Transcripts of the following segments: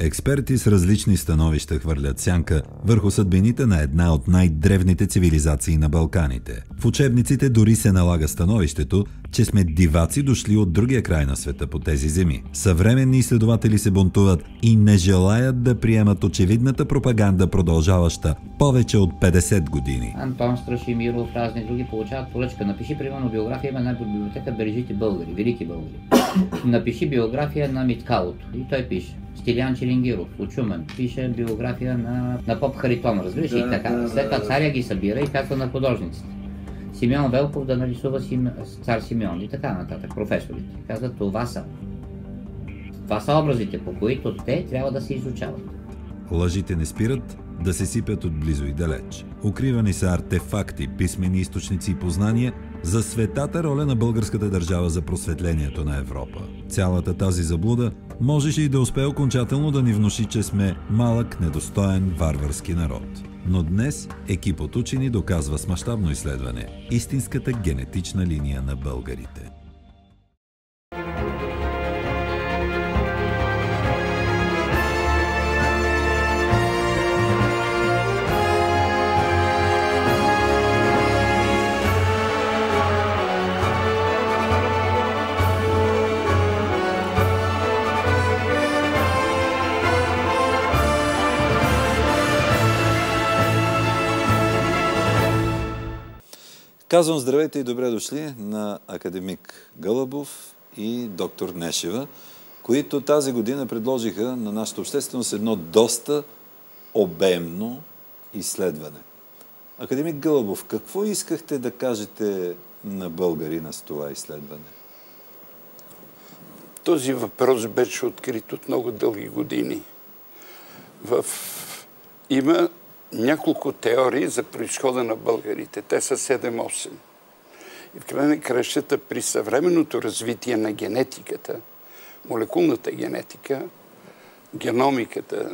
Експерти с различни становища хвърлят сянка върху съдбините на една от най-древните цивилизации на Балканите. В учебниците дори се налага становището, че сме диваци дошли от другия край на света по тези земи. Съвременни изследователи се бунтуват и не желаят да приемат очевидната пропаганда, продължаваща повече от 50 години. Антон Страшимиров, разни други получават поръчка. Напиши, примерно, биография, има една библиотека Бележити българи, велики българи. Напиши биография на Миткалото. И той пише. Стилиян Челингиров, от Шумен, пише биография на поп Харитон, разбираш? И така. След това царя ги събира и казва на художниците. Симеон Велков да нарисува цар Симеон и така нататък, професорите. Казват, това са образите, по които те трябва да се изучават. Лъжите не спират да се сипят отблизо и далеч. Укривани са артефакти, писмени източници и познания за светата роля на българската държава за просветлението на Европа. Цялата тази заблуда можеше и да успее окончателно да ни внуши, че сме малък, недостоен, варварски народ. Но днес екип от учени доказва с мащабно изследване истинската генетична линия на българите. Казвам здравейте и добре дошли на академик Гълъбов и доктор Нешева, които тази година предложиха на нашата общественост едно доста обемно изследване. Академик Гълъбов, какво искахте да кажете на българина с това изследване? Този въпрос беше открит от много дълги години. Има няколко теории за произхода на българите. Те са 7-8. И в край на кращата при съвременното развитие на генетиката, молекулната генетика, геномиката,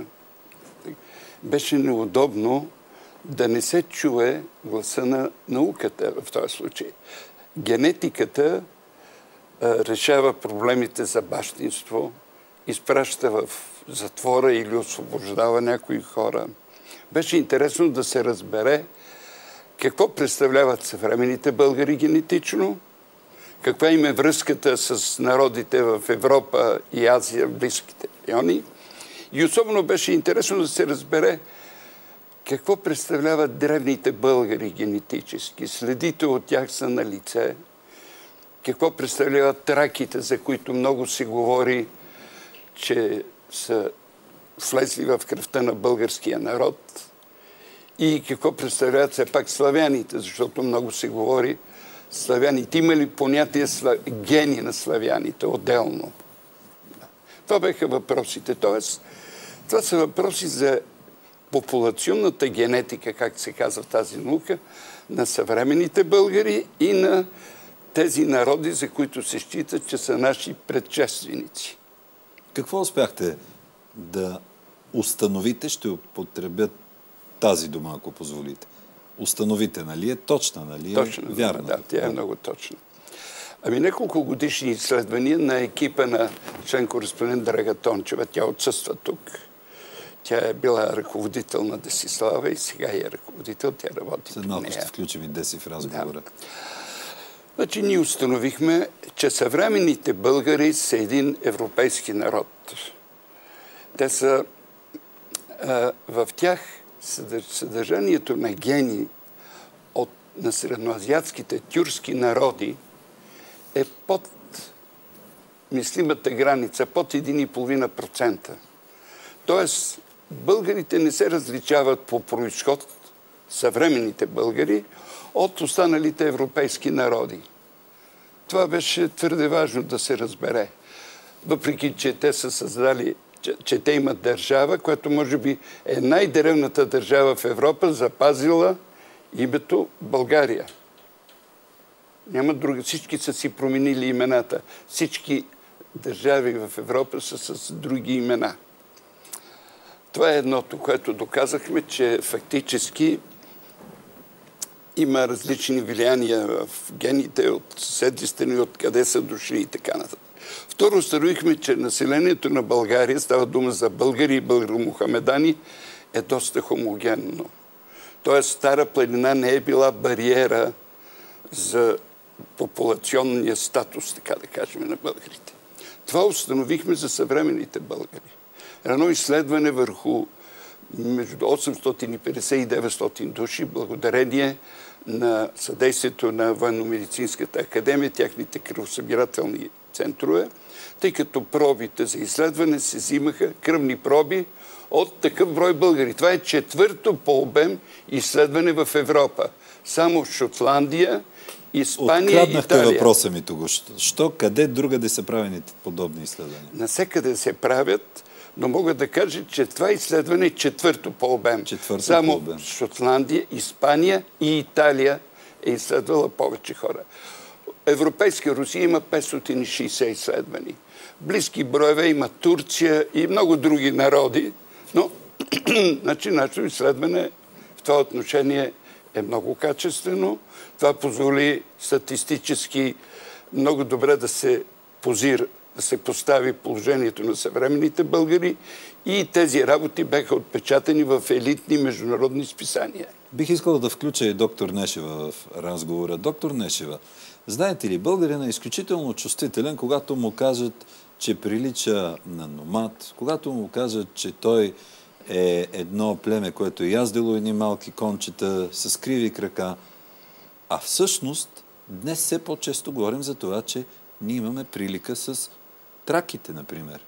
беше неудобно да не се чуе гласа на науката в този случай. Генетиката решава проблемите за бащинство, изпраща в затвора или освобождава някои хора. Беше интересно да се разбере какво представляват съвременните българи генетично, каква им е връзката с народите в Европа и Азия, в близките райони. И особено беше интересно да се разбере какво представляват древните българи генетически. Следите от тях са на лице. Какво представляват траките, за които много се говори, че са влезли в кръвта на българския народ, и какво представляват все пак славяните, защото много се говори славяните. Има ли понятие гени на славяните отделно? Това бяха въпросите. Тоест, това са въпроси за популационната генетика, как се казва в тази наука, на съвременните българи и на тези народи, за които се считат, че са наши предшественици. Какво успяхте да установите, ще употребят тази дума, ако позволите. Установите, нали е точна, нали е точна, вярна? Да, тя е много точна. Няколко годишни изследвания на екипа на член-кореспондент Драга Тончева. Тя отсъства тук. Тя е била ръководител на Десислава и сега е ръководител. Тя работи след малко ще включим и Деси в разговора. Да. Ние установихме, че съвременните българи са един европейски народ. Те са в тях съдържанието на гени на средноазиатските тюркски народи е под мислимата граница, под 1,5%. Тоест, българите не се различават по произход, съвременните българи, от останалите европейски народи. Това беше твърде важно да се разбере. Въпреки, че те са създали, че те имат държава, която може би е най-древната държава в Европа, запазила името България. Няма друга. Всички са си променили имената. Всички държави в Европа са с други имена. Това е едното, което доказахме, че фактически има различни влияния в гените от съседни страни, от къде са дошли и така нататък. Второ, установихме, че населението на България, става дума за българи и българомухамедани, е доста хомогенно. Тоест, Стара планина не е била бариера за популационния статус, така да кажем, на българите. Това установихме за съвременните българи. Едно изследване върху между 850 и 900 души, благодарение на съдействието на Военно-медицинската академия, тяхните кръвосъбирателни центрове, тъй като пробите за изследване се взимаха, кръвни проби, от такъв брой българи. Това е четвърто по обем изследване в Европа. Само Шотландия, Испания и Италия. Откраднахте въпроса ми тук. Що, къде другаде са правени подобни изследвания? Навсякъде се правят, но мога да кажа, че това изследване е четвърто по обем. Само Шотландия, Испания и Италия е изследвала повече хора. Европейска Русия има 560 изследвани. Близки броеве има Турция и много други народи, но значи, нашето изследване в това отношение е много качествено. Това позволи статистически много добре да се позира, да се постави положението на съвременните българи и тези работи бяха отпечатани в елитни международни списания. Бих искал да включа и доктор Нешева в разговора. Доктор Нешева, знаете ли, българин е изключително чувствителен, когато му кажат, че прилича на номад, когато му кажат, че той е едно племе, което е яздило едни малки кончета с криви крака. А всъщност, днес все по-често говорим за това, че ние имаме прилика с траките, например.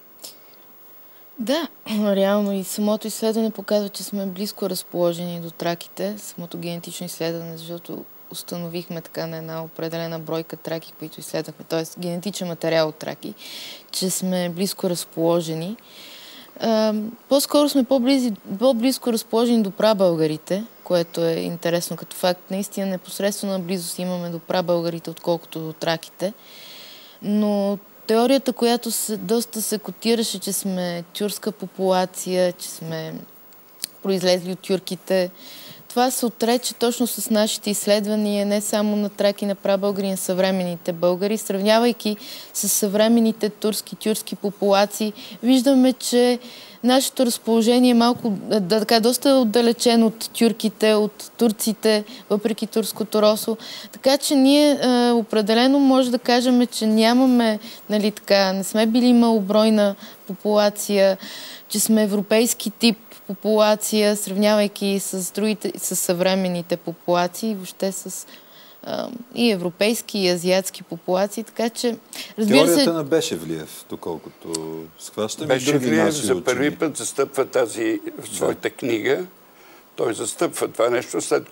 Да, реално и самото изследване показва, че сме близко разположени до траките, самото генетично изследване, защото установихме така на една определена бройка траки, които изследвахме, т.е. генетичен материал от траки, че сме близко разположени. По-скоро сме по-близко разположени до прабългарите, което е интересно като факт. Наистина непосредствена близост имаме до прабългарите, отколкото до траките. Но теорията, която доста се котираше, че сме тюркска популация, че сме произлезли от тюрките, това се отрече точно с нашите изследвания, не само на траки, на прабългари, на съвременните българи. Сравнявайки с съвременните турски популации, виждаме, че нашето разположение е малко, доста отдалечено от тюрките, от турците, въпреки турското росло. Така че ние определено може да кажем, че нямаме, нали така, не сме били малобройна популация, че сме европейски тип популация, сравнявайки с другите, с съвременните популации, въобще с и европейски, и азиатски популации, така че, разбира се... Теорията на Бешевлиев, доколкото схващаме. Бешевлиев за първи път застъпва тази в своята книга. Той застъпва това нещо, след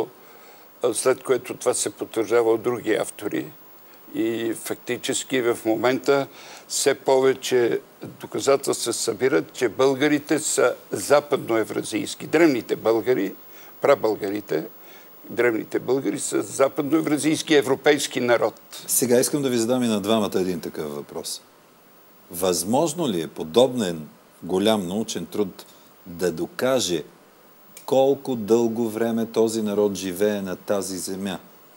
което това се потвърждава от други автори. И фактически в момента все повече доказателства събират, че българите са западноевразийски. Древните българи, прабългарите, древните българи са западноевразийски европейски народ. Сега искам да ви задам и на двамата един такъв въпрос. Възможно ли е подобен голям научен труд да докаже колко дълго време този народ живее на тази земя?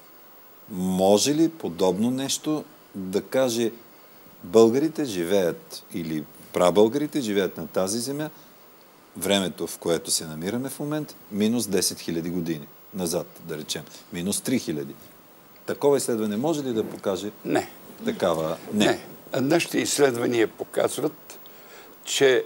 Може ли подобно нещо да каже българите живеят или прабългарите живеят на тази земя времето, в което се намираме в момента, минус 10 000 години назад, да речем, минус 3000. Такова изследване може ли да покаже? Не. Такава? Не. Нашите изследвания показват, че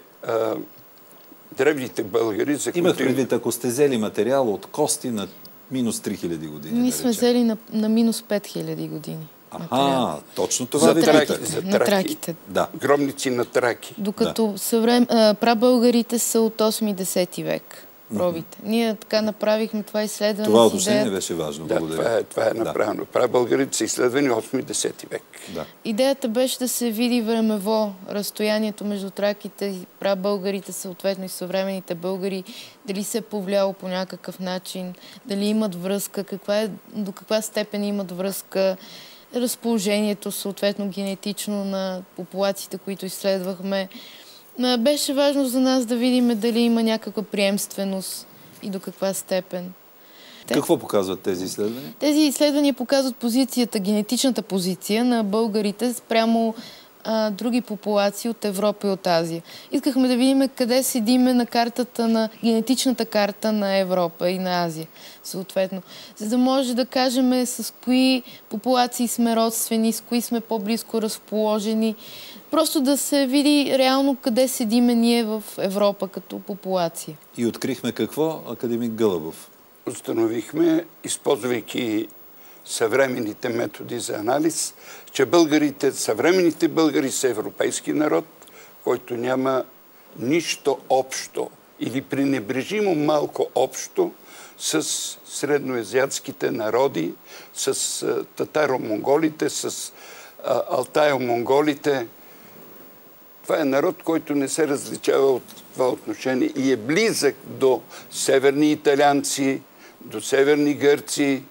древните българи... Имах предвид, ако сте взели материал от кости на минус 3000 години. Ние сме взели на минус 5000 години. Точно това ви питах. За траките. Да. Гробници на траки. Докато прабългарите са от 8-10 век. Пробите. Ние така направихме това изследване. Това отношение беше важно. Да, това е направено. Прабългарите са изследвани 8-10 век. Да. Идеята беше да се види времево разстоянието между траките и прабългарите, съответно и съвременните българи, дали се е повлияло по някакъв начин, дали имат връзка, до каква степен имат връзка, разположението съответно генетично на популациите, които изследвахме. Беше важно за нас да видим дали има някаква приемственост и до каква степен. Какво показват тези изследвания? Тези изследвания показват позицията, генетичната позиция на българите спрямо други популации от Европа и от Азия. Искахме да видим къде седиме на картата, на генетичната карта на Европа и на Азия, съответно. За да може да кажем с кои популации сме родствени, с кои сме по-близко разположени. Просто да се види реално къде седиме ние в Европа като популация. И открихме какво, академик Гълъбов? Установихме, използвайки съвременните методи за анализ, че съвременните българи са европейски народ, който няма нищо общо или пренебрежимо малко общо с средноазиатските народи, с татаро-монголите, с алтайо-монголите. Това е народ, който не се различава от това отношение и е близък до северни италианци, до северни гърци,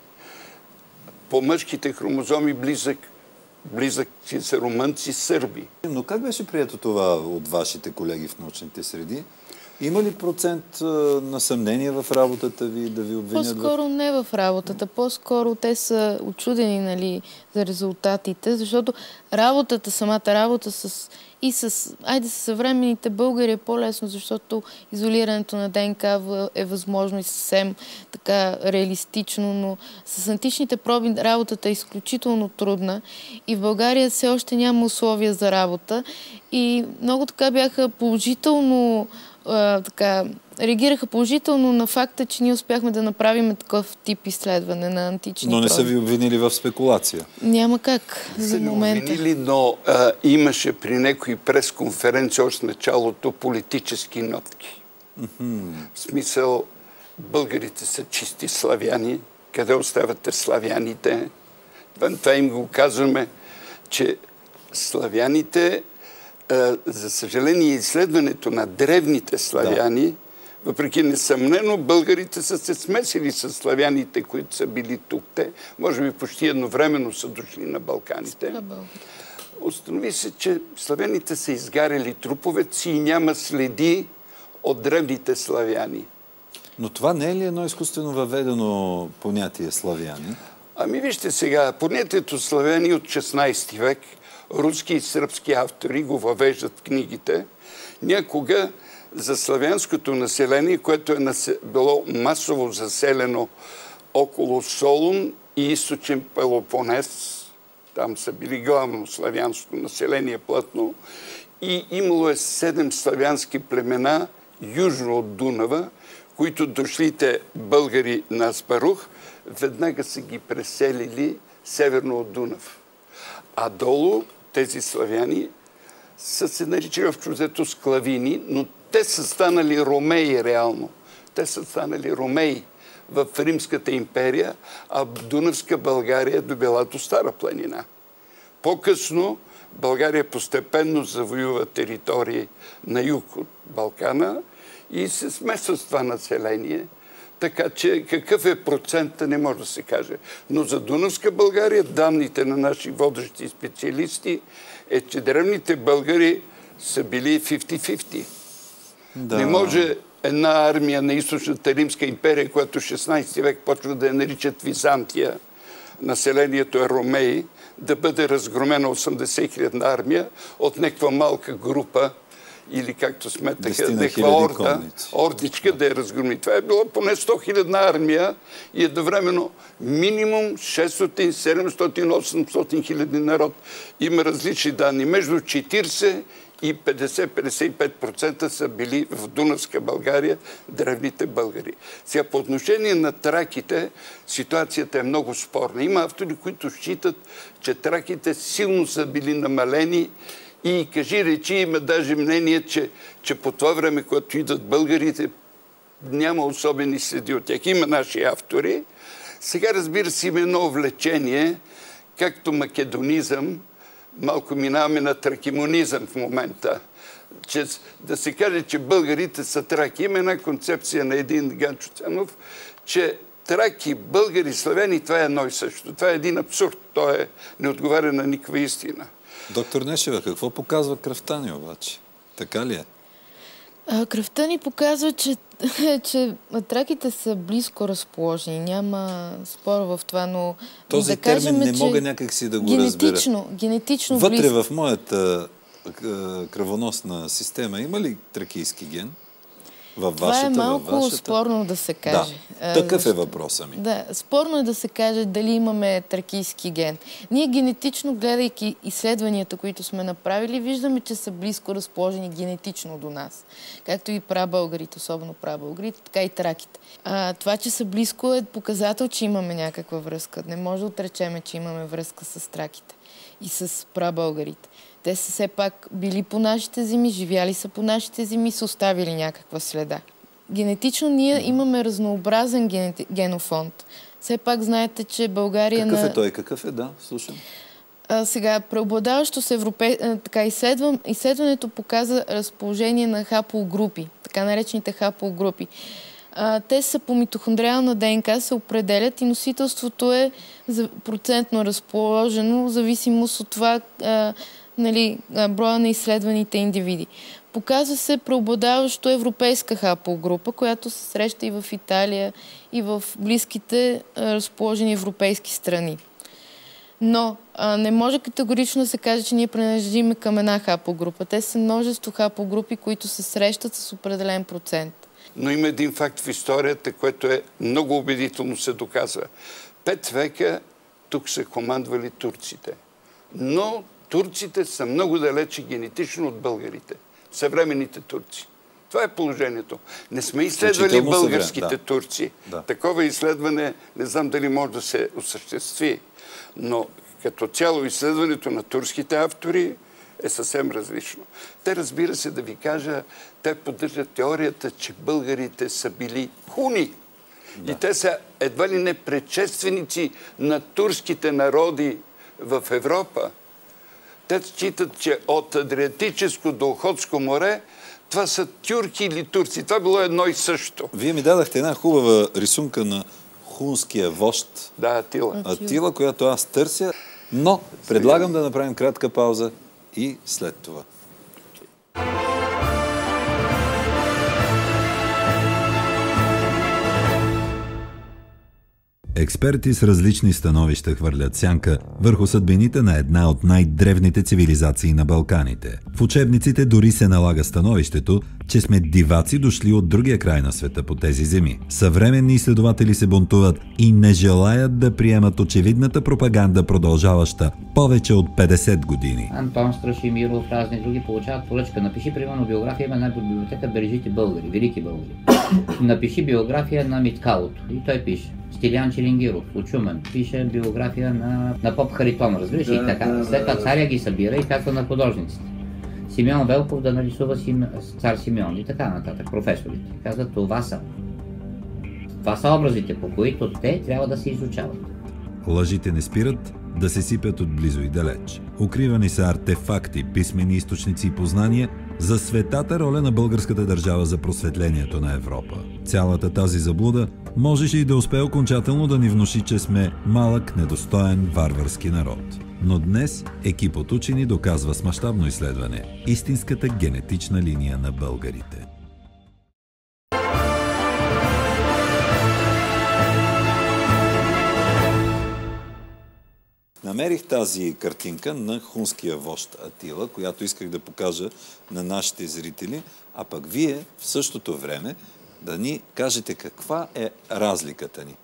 по мъжките хромозоми близък са румънци, сърби. Но как беше прието това от вашите колеги в научните среди? Има ли процент на съмнение в работата ви, да ви обвинят? По-скоро не в работата. По-скоро те са учудени, нали, за резултатите, защото самата работа с съвременните българи е по-лесно, защото изолирането на ДНК е възможно и съвсем така реалистично, но с античните проби работата е изключително трудна и в България все още няма условия за работа и много така бяха положително реагираха положително на факта, че ние успяхме да направим такъв тип изследване на антични проби. Но не са ви обвинили в спекулация? Няма как за момента. Обвинили, но имаше при някои пресконференции още началото политически нотки. В смисъл, българите са чисти славяни. Къде оставате славяните? Това им го казваме, че славяните, за съжаление, изследването на древните славяни, въпреки несъмнено, българите са се смесили с славяните, които са били тук. Те, може би, почти едновременно са дошли на Балканите. Установи се, че славяните са изгаряли труповете си и няма следи от древните славяни. Но това не е ли едно изкуствено въведено понятие славяни? Ами вижте сега, понятието славяни от 16 век, руски и сръбски автори го въвеждат в книгите. Някога за славянското население, което е било масово заселено около Солун и източен Пелопонес, там са били главно славянското население плътно, и имало 7 славянски племена южно от Дунава, които дошлите българи на Аспарух, веднага са ги преселили северно от Дунав. А долу тези славяни са се наричали в чуждето склавини, но те са станали ромеи реално. Те са станали ромеи в Римската империя, а Дунавска България е добила до Стара планина. По-късно България постепенно завоюва територии на юг от Балкана и се смесва с това население. Така че какъв е процентът, не може да се каже. Но за Дунавска България данните на наши водещи специалисти е, че древните българи са били 50-50. Да. Не може една армия на източната Римска империя, която 16 век почва да я наричат Византия, населението е ромеи, да бъде разгромена 80 хилядна армия от някаква малка група или както сметаха, някаква ордичка да я разгроми. Това е било поне 100 хилядна армия и едновременно минимум 600, 700, 800 хиляди народ. Има различни данни. Между 40 и 50-55% са били в Дунавска България древните българи. Сега по отношение на траките ситуацията е много спорна. Има автори, които считат, че траките силно са били намалени и кажи речи, има даже мнение, че по това време, когато идват българите, няма особени следи от тях. Има наши автори. Сега, разбира се, има едно увлечение, както македонизъм, малко минаваме на тракимонизъм в момента. Да се каже, че българите са траки. Има една концепция на един Ганчо Цанов, че траки, българи, славяни, това е едно и също. Това е един абсурд. Той не отговаря на никаква истина. Доктор Нешева, какво показва кръвта ни обаче? Така ли е? Кръвта ни показва, че е, че траките са близко разположени. Няма спор в това, но този да кажем, термин не мога някак си да го разбера. Генетично вътре близко. в моята кръвоносна система има ли тракийски ген? Това е малко спорно да се каже. Да, такъв е въпросът ми. Да, спорно е да се каже дали имаме тракийски ген. Ние генетично, гледайки изследванията, които сме направили, виждаме, че са близко разположени генетично до нас. Както и прабългарите, особено прабългарите, така и траките. Това, че са близко, е показател, че имаме някаква връзка. Не може да отречеме, че имаме връзка с траките и с прабългарите. Те са все пак били по нашите земи, живяли са по нашите земи, са оставили някаква следа. Генетично ние имаме разнообразен генофонд. Все пак знаете, че България... Какъв е той? Какъв е? Да, слушам. Сега, преобладаващо с изследването показа разположение на хаплогрупи, така наречените хаплогрупи. Те са по митохондриална ДНК, се определят и носителството е процентно разположено, в зависимост от това броя на изследваните индивиди. Показва се преобладаващо европейска хаплогрупа, която се среща и в Италия, и в близките разположени европейски страни. Но не може категорично да се каже, че ние принадлежим към една хаплогрупа. Те са множество хаплогрупи, които се срещат с определен процент. Но има един факт в историята, което е много убедително се доказва. 5 века тук са командвали турците. Но турците са много далече генетично от българите. Съвременните турци. Това е положението. Не сме изследвали българските турци. Да. Такова изследване не знам дали може да се осъществи. Но като цяло изследването на турските автори е съвсем различно. Те, разбира се, да ви кажа, те поддържат теорията, че българите са били хуни. Да. И те са едва ли не предшественици на турските народи в Европа. Те считат, че от Адриатическо до Охотско море това са тюрки или турци. Това било едно и също. Вие ми дадахте една хубава рисунка на хунския вожд. Да, Атила. Атила, която аз търся. Но предлагам да направим кратка пауза и след това. Експерти с различни становища хвърлят сянка върху съдбините на една от най-древните цивилизации на Балканите. В учебниците дори се налага становището, че сме диваци дошли от другия край на света по тези земи. Съвременни изследователи се бунтуват и не желаят да приемат очевидната пропаганда, продължаваща повече от 50 години. Антон Страшимиров, разни други получават поръчка. Напиши, примерно, биография, има една библиотека Бележити българи, велики българи. Напиши биография на Миткалото. И той пише. Стилян Челингиров, Учумен, пише биография на поп Харитон, разбираш и така. След това царя ги събира и казва на художниците. Симеон Велков да нарисува цар Симеон и така нататък, професорите. Казват, това са образите, по които те трябва да се изучават. Лъжите не спират да се сипят отблизо и далеч. Укривани са артефакти, писмени източници и познания за светата роля на българската държава за просветлението на Европа. Цялата тази заблуда можеше и да успее окончателно да ни внуши, че сме малък, недостоен, варварски народ. Но днес екип от учени доказва с мащабно изследване истинската генетична линия на българите. Намерих тази картинка на хунския вожд Атила, която исках да покажа на нашите зрители, а пък вие в същото време да ни кажете каква е разликата ни.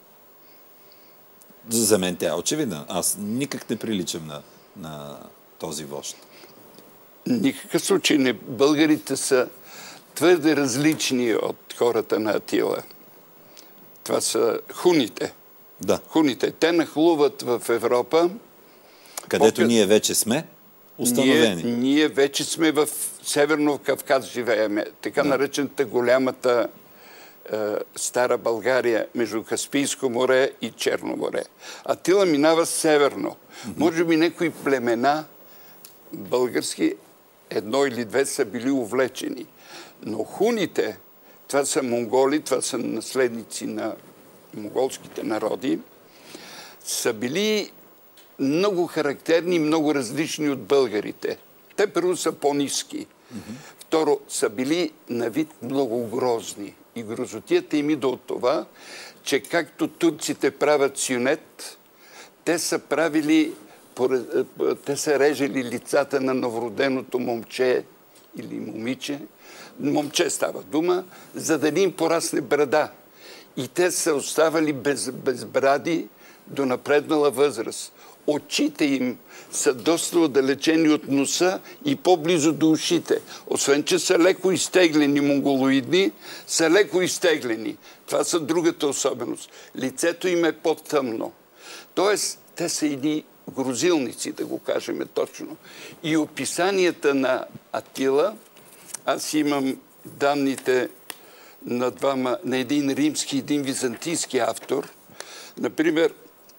За мен тя е очевидна. Аз никак не приличам на този вожд. Никакъв случай не. Българите са твърде различни от хората на Атила. Това са хуните. Да. Хуните. Те нахлуват в Европа. Където ние вече сме установени. Ние вече сме в Северно Кавказ живееме. Така наречената голямата Стара България между Каспийско море и Черно море. Атила минава северно. Може би някои племена български, 1 или 2 са били увлечени. Но хуните, това са монголи, това са наследници на монголските народи, са били много характерни, много различни от българите. Те първо са по-ниски. Второ, са били на вид много грозни. И грозотията им идва от това, че както турците правят сюнет, те са режели лицата на новороденото момче или момиче, момче става дума, за да не им порасне брада. И те са оставали без бради до напреднала възраст. Очите им са доста отдалечени от носа и по-близо до ушите. Освен, че са леко изтеглени, монголоидни, са леко изтеглени. Това са другата особеност. Лицето им е по-тъмно. Тоест, те са едни грозилници, да го кажем точно. И описанията на Атила, аз имам данните на един римски и един византийски автор. Например,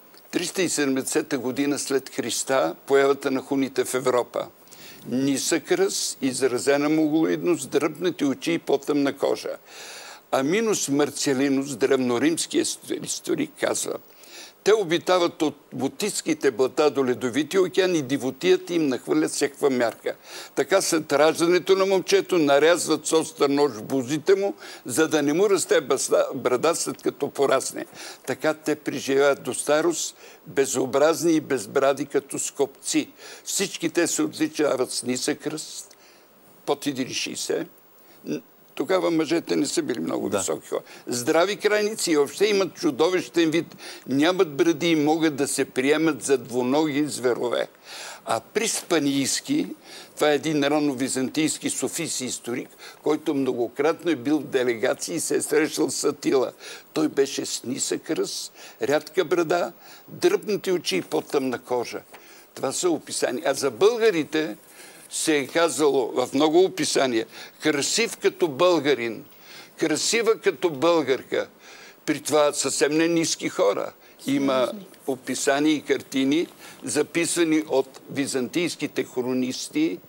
370 година след Христа, появата на хуните в Европа. Нисък ръст, изразена монголоидност, дръбнати очи и по-тъмна кожа. Аминус Марцелинус, древноримски историк, казва: те обитават от Балтийските блата до Ледовития океан и дивотията им нахвърлят всякаква мярка. Така след раждането на момчето нарязват с остър нож в бузите му, за да не му расте брада след като порасне. Така те преживяват до старост, безобразни и безбради като скопци. Всички те се отличават с нисък ръст, под 1,60. Тогава мъжете не са били много високи хора. Здрави крайници и въобще имат чудовищен вид. Нямат бради и могат да се приемат за двуноги зверове. А Приспанийски, това е един рано-византийски софийски историк, който многократно е бил в делегации и се е срещал с Атила. Той беше с нисък ръст, рядка брада, дръбнати очи и по-тъмна кожа. Това са описания. А за българите се е казало в много описания: красив като българин, красива като българка. При това съвсем не ниски хора. Има описания и картини, записани от византийските хронисти,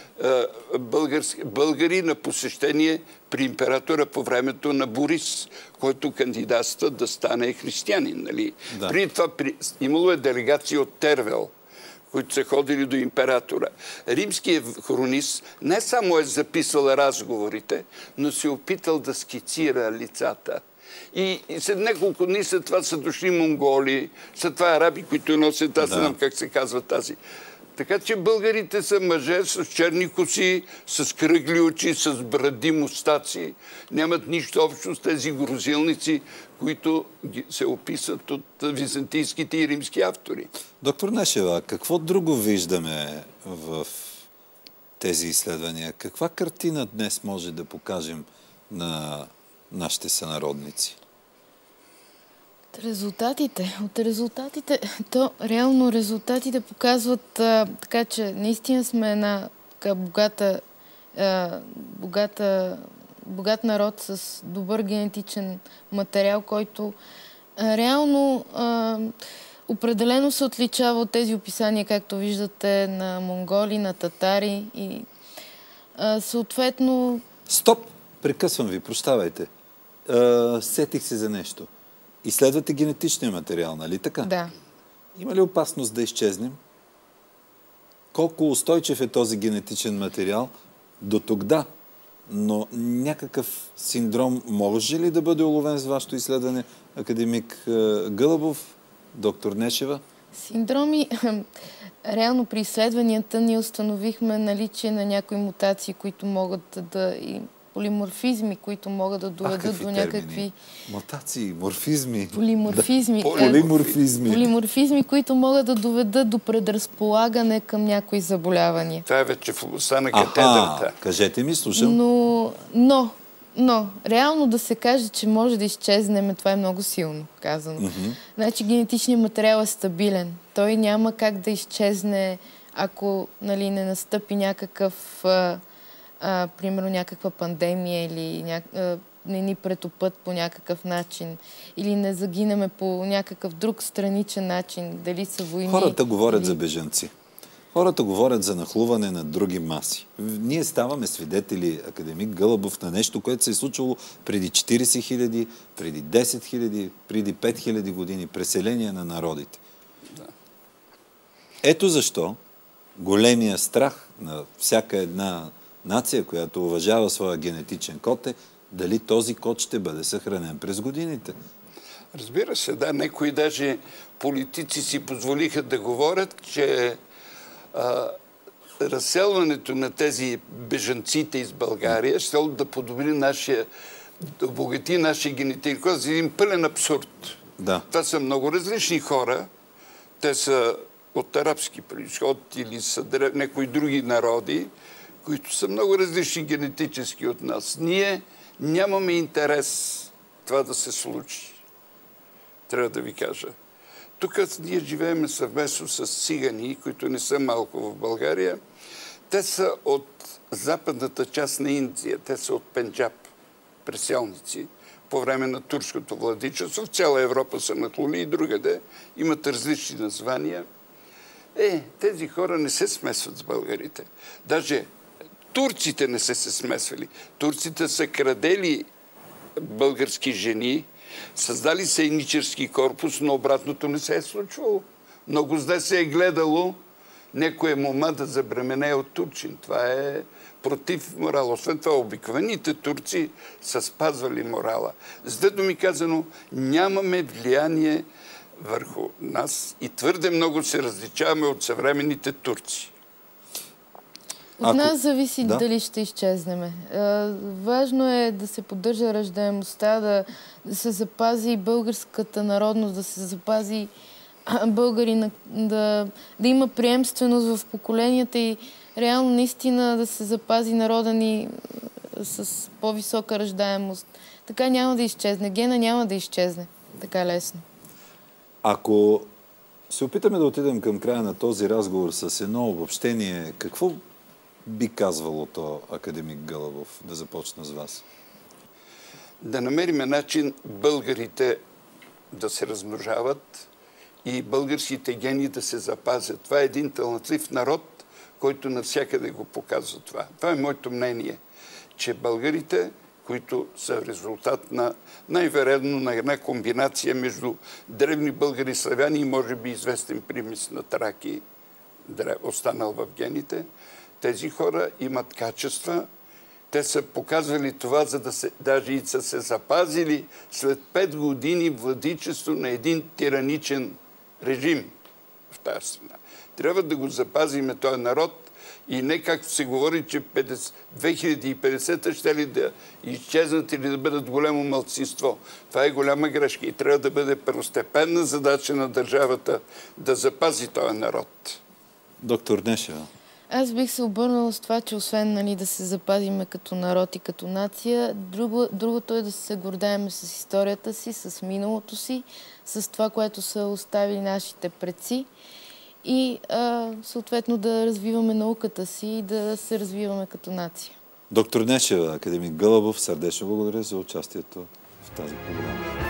българи на посещение при императора по времето на Борис, който кандидатства да стане християнин. Нали? Да. При това имало е делегация от Тервел, които са ходили до императора. Римският хронист не само е записал разговорите, но се опитал да скицира лицата. И след няколко дни след това са дошли монголи, след това араби, които носят, аз не знам как се казва тази. Така че българите са мъже с черни коси, с кръгли очи, с бради, мустаци. Нямат нищо общо с тези грозилници, които се описат от византийските и римски автори. Доктор Нешева, какво друго виждаме в тези изследвания? Каква картина днес може да покажем на нашите сънародници? От резултатите, то реално резултатите показват така, че наистина сме една така богат народ с добър генетичен материал, който реално определено се отличава от тези описания, както виждате, на монголи, на татари и съответно... Стоп! Прекъсвам ви, прощавайте. Сетих се за нещо. Изследвате генетичния материал, нали така? Да. Има ли опасност да изчезнем? Колко устойчив е този генетичен материал? До тук да. Но някакъв синдром може ли да бъде уловен с вашето изследване, академик Гълъбов, доктор Нешева? Синдроми... Реално при изследванията ние установихме наличие на някои мутации, които могат да... полиморфизми, които могат да доведат до някакви... Мутации, морфизми. Полиморфизми. Полиморфизми, които могат да доведат до предразполагане към някои заболявания. Това е вече в областта на катедрата. Кажете ми, слушам. Но, реално да се каже, че може да изчезнем, това е много силно казано. Значи генетичният материал е стабилен. Той няма как да изчезне, ако не настъпи някакъв... примерно някаква пандемия или не ни претопът по някакъв начин или не загинеме по някакъв друг страничен начин, дали са войни. Хората говорят за бежанци. Хората говорят за нахлуване на други маси. Ние ставаме свидетели, академик Гълъбов, на нещо, което се е случило преди 40 000, преди 10 000, преди 5 000 години. Преселение на народите. Да. Ето защо големия страх на всяка една нация, която уважава своя генетичен код, е Дали този код ще бъде съхранен през годините? Разбира се, да. Некои даже политици си позволиха да говорят, че разселването на тези бежанците из България ще да подобри да обогати нашия генетичен код за един пълен абсурд. Да. Това са много различни хора. Те са от арабски произход или са някои други народи, които са много различни генетически от нас. Ние нямаме интерес това да се случи. Трябва да ви кажа. Тук ние живеем съвместно с цигани, които не са малко в България. Те са от западната част на Индия. Те са от Пенджаб, преселници. По време на турското владичество. В цяла Европа са нахлули и другаде. Имат различни названия. Тези хора не се смесват с българите. Даже турците не са се смесвали. Турците са крадели български жени, създали се етнически корпус, но обратното не се е случвало. Много зле се е гледало някоя мома да забременее от турчин. Това е против морала. Освен това, обикновените турци са спазвали морала. С две ми казано, нямаме влияние върху нас и твърде много се различаваме от съвременните турци. От нас зависи дали ще изчезнеме. Важно е да се поддържа раждаемостта, да се запази българската народност, да се запази българина, да има приемственост в поколенията и реално наистина да се запази народа ни с по-висока раждаемост. Така няма да изчезне. Гена няма да изчезне. Така лесно. Ако се опитаме да отидем към края на този разговор с едно обобщение, какво би казвало то, академик Гълъбов, да започна с вас? Да намерим начин българите да се размножават и българските гени да се запазят. Това е един талантлив народ, който навсякъде го показва това. Това е моето мнение, че българите, които са резултат на най-вероятно на една комбинация между древни българи славяни и може би известен примес на траки, останал в гените, тези хора имат качества. Те са показвали това, за да се, даже и са се запазили след 5 години владичество на един тираничен режим в тази страна. Трябва да го запазиме този народ и не както се говори, че 2050 ще ли да изчезнат или да бъдат голямо малцинство. Това е голяма грешка и трябва да бъде първостепенна задача на държавата да запази този народ. Доктор Нешева. Аз бих се обърнала с това, че освен да се запазиме като народ и като нация, другото е да се гордаем с историята си, с миналото си, с това, което са оставили нашите предци и съответно да развиваме науката си и да се развиваме като нация. Доктор Нешева, академик Гълъбов, сърдечно благодаря за участието в тази програма.